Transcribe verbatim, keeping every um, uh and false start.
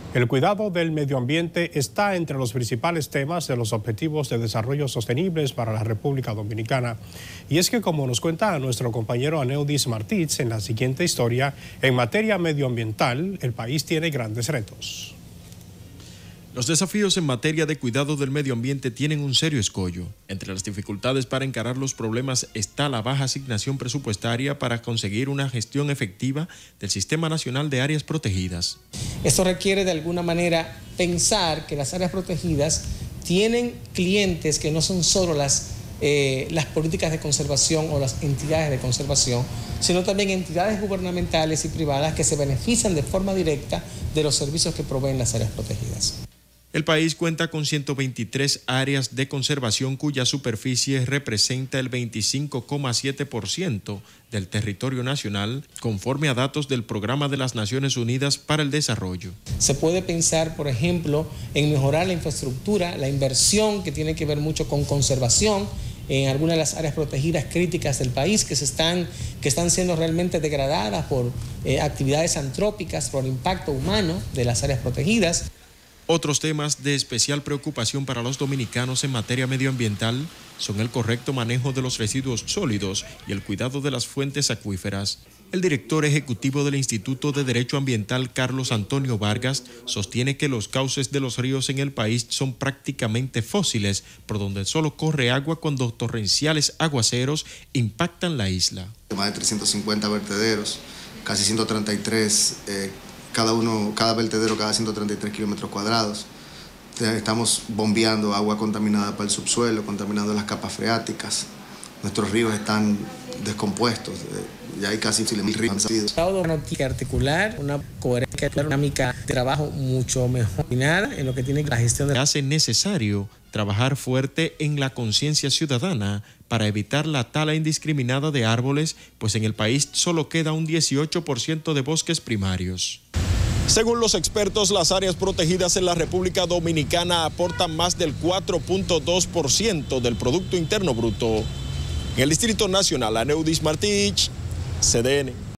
El cuidado del medio ambiente está entre los principales temas de los Objetivos de Desarrollo Sostenibles para la República Dominicana. Y es que, como nos cuenta nuestro compañero Aneudis Martínez en la siguiente historia, en materia medioambiental, el país tiene grandes retos. Los desafíos en materia de cuidado del medio ambiente tienen un serio escollo. Entre las dificultades para encarar los problemas está la baja asignación presupuestaria para conseguir una gestión efectiva del Sistema Nacional de Áreas Protegidas. Esto requiere de alguna manera pensar que las áreas protegidas tienen clientes que no son solo las, eh, las políticas de conservación o las entidades de conservación, sino también entidades gubernamentales y privadas que se benefician de forma directa de los servicios que proveen las áreas protegidas. El país cuenta con ciento veintitrés áreas de conservación cuya superficie representa el veinticinco coma siete por ciento del territorio nacional, conforme a datos del Programa de las Naciones Unidas para el Desarrollo. Se puede pensar, por ejemplo, en mejorar la infraestructura, la inversión que tiene que ver mucho con conservación en algunas de las áreas protegidas críticas del país que, se están, que están siendo realmente degradadas por eh, actividades antrópicas, por el impacto humano de las áreas protegidas. Otros temas de especial preocupación para los dominicanos en materia medioambiental son el correcto manejo de los residuos sólidos y el cuidado de las fuentes acuíferas. El director ejecutivo del Instituto de Derecho Ambiental, Carlos Antonio Vargas, sostiene que los cauces de los ríos en el país son prácticamente fósiles, por donde solo corre agua cuando torrenciales aguaceros impactan la isla. Más de trescientos cincuenta vertederos, casi ciento treinta y tres eh, Cada uno, cada vertedero cada ciento treinta y tres kilómetros cuadrados. Estamos bombeando agua contaminada para el subsuelo, contaminando las capas freáticas. Nuestros ríos están descompuestos, ya hay casi mil ríos han salido. Tiene que articular una coherencia dinámica de trabajo mucho mejor en lo que tiene la gestión de... Hace necesario trabajar fuerte en la conciencia ciudadana para evitar la tala indiscriminada de árboles, pues en el país solo queda un dieciocho por ciento de bosques primarios. Según los expertos, las áreas protegidas en la República Dominicana aportan más del cuatro punto dos por ciento del Producto Interno Bruto. En el Distrito Nacional, Aneudis Martínez, C D N.